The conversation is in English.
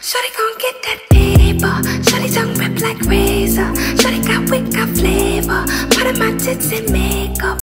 Shawty gon' get that paper. Shawty tongue rip like razor. Shawty got wick, got flavor. Part of my tits and me.